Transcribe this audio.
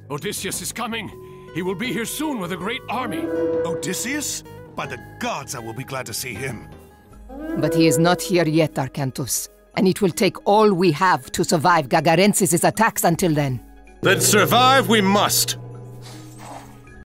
Odysseus is coming. He will be here soon with a great army. Odysseus? By the gods, I will be glad to see him. But he is not here yet, Arcantus. And it will take all we have to survive Gagarensis' attacks until then. Then survive we must!